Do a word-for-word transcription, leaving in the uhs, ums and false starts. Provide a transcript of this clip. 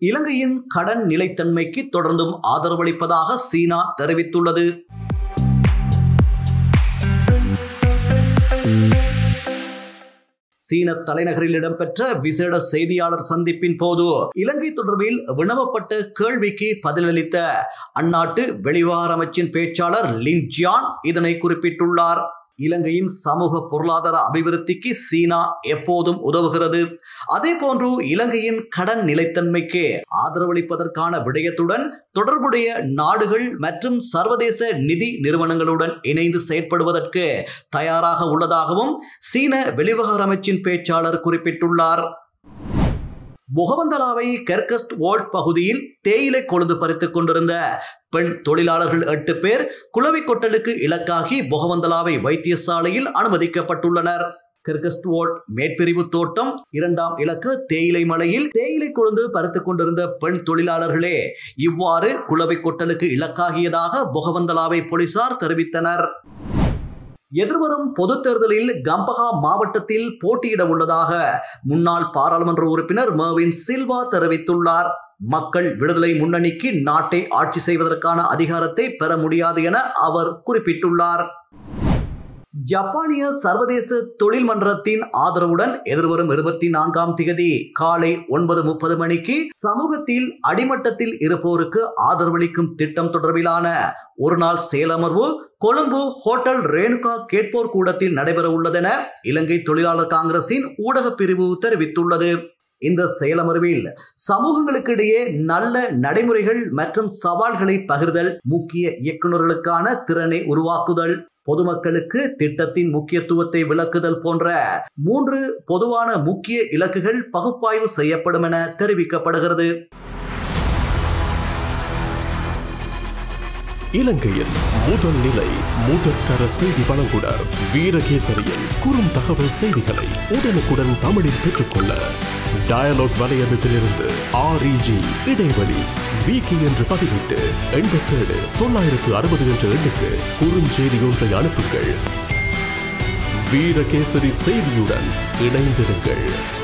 இலங்கையின் கடன் நிலைத்தன்மைக்கு தொடர்ந்தும் ஆதரவளிப்பதாக சீனா தெரிவித்துள்ளது. சீன தலைநகரில் இடம்பெற்ற விசேட செய்தியாளர் சந்திப்பின் போது இலங்கை தொடர்பில் வினவப்பட்ட கேள்விக்கு பதிலளித்த அந்நாட்டு வெளிவிவகார அமைச்சின் பேச்சாளர் லின் ஜியான் இதனை குறிப்பிட்டுள்ளார். இலங்கையின் சமூக பொருளாதார அபிவிருத்திக்கு சீனா எப்போதும் உதவுகிறது. அதே போன்று இலங்கையின் கடன் நிலைத்தன்மைக்கு ஆதரவளிப்பதற்கான விடயத்துடன் தொடர்புடைய நாடுகள் மற்றும் சர்வதேச நிதி நிறுவனங்களுடன் இணைந்து செயற்படுவதற்கு தயாராக உள்ளதாகவும் சீன வெளிவிவகார அமைச்சின் பேச்சாளர் குறிப்பிட்டுள்ளார். பொகவந்தலாவை கெர்கஸ்ட் வோல்ட் பகுதியில் தேயிலை கொழுந்து பறித்துக் கொண்டிருந்த பெண் தொழிலாளர்கள் எட்டு பேர் குளவி கொட்டலுக்கு இலக்காகி பொகவந்தலாவை வைத்தியசாலையில் அனுமதிக்கப்பட்டுள்ளனர். கெர்கஸ்ட் வோல்ட் மேற்பிரிவு தோட்டம் இரண்டாம் இலக்க தேயிலை மலையில் தேயிலை கொழுந்து பறித்துக் கொண்டிருந்த பெண் தொழிலாளர்களே இவ்வாறு குளவி கொட்டலுக்கு இலக்காகியதாக பொகவந்தலாவை போலீசார் தெரிவித்தனர். எதிர்வரும் பொது தேர்தலில் கம்பஹா மாவட்டத்தில் போட்டியிட உள்ளதாக முன்னாள் பாராளுமன்ற உறுப்பினர் மெர்வின் சில்வா தெரிவித்துள்ளார். மக்கள் விடுதலை முன்னணிக்கு நாட்டை ஆட்சி செய்வதற்கான அதிகாரத்தை பெற முடியாது என அவர் குறிப்பிட்டுள்ளார். ஜப்பானிய சர்வதேச தொழில் மன்றத்தின் ஆதரவுடன் எதிர்வரும் இருபத்தி நான்காம் திகதி காலை ஒன்பது முப்பது மணிக்கு சமூகத்தில் அடிமட்டத்தில் இருப்போருக்கு ஆதரவளிக்கும் திட்டம் தொடர்பிலான ஒரு நாள் செயலமர்வு கொழும்பு ஹோட்டல் ரேணுகா கேட்போர் கூடத்தில் நடைபெற உள்ளதென இலங்கை தொழிலாளர் காங்கிரசின் ஊடக பிரிவு தெரிவித்துள்ளது. இந்த செயலமர்வில் சமூகங்களுக்கிடையே நல்ல நடைமுறைகள் மற்றும் சவால்களை பகிர்தல், முக்கிய இயக்குநர்களுக்கான திறனை உருவாக்குதல், பொதுமக்களுக்கு திட்டத்தின் முக்கியத்துவத்தை விளக்குதல் போன்ற மூன்று பொதுவான முக்கிய இலக்குகள் பகுப்பாய்வு செய்யப்படும் என தெரிவிக்கப்படுகிறது. இலங்கையின் முதல் நிலை முதற்கர செய்தி வழங்குனர் வீரகேசரியில் குறும் தகவல் செய்திகளை உடனுக்குடன் தமிழில் பெற்றுக்கொள்ள டயலாக் வலையமைப்பிலிருந்து ஆர்இஜி இடைவெளி வீக்கி என்று பதிவிட்டு எண்பத்தி ஏழு தொள்ளாயிரத்து அறுபது என்ற எண்ணுக்கு குறுஞ்செய்தி ஒன்றை அனுப்புங்கள். வீரகேசரி செய்தியுடன் இணைந்திருங்கள்.